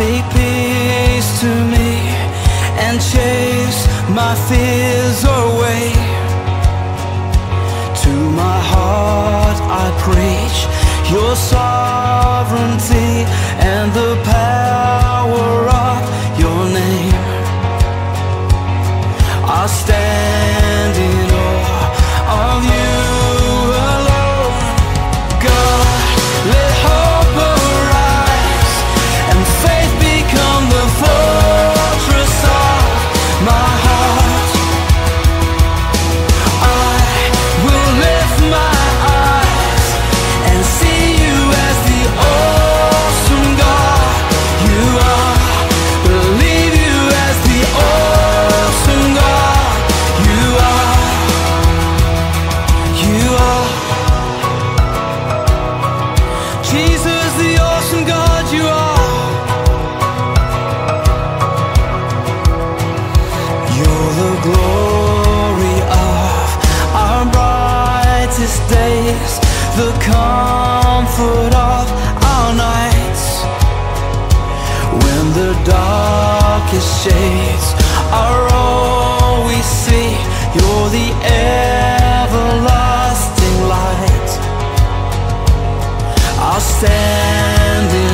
Speak peace to me and chase my fears away. To my heart I preach your sovereignty and the power of your name. I stand in awe of you alone. God, let hope arise and faith become the fortress of my heart. I will lift my eyes and see you as the awesome God you are. Believe you as the awesome God you are. You are Jesus, the awesome God you are. You're the glory of our brightest days, the comfort of our nights. When the darkest shades are all we see, you're the everlasting light. I'll stand in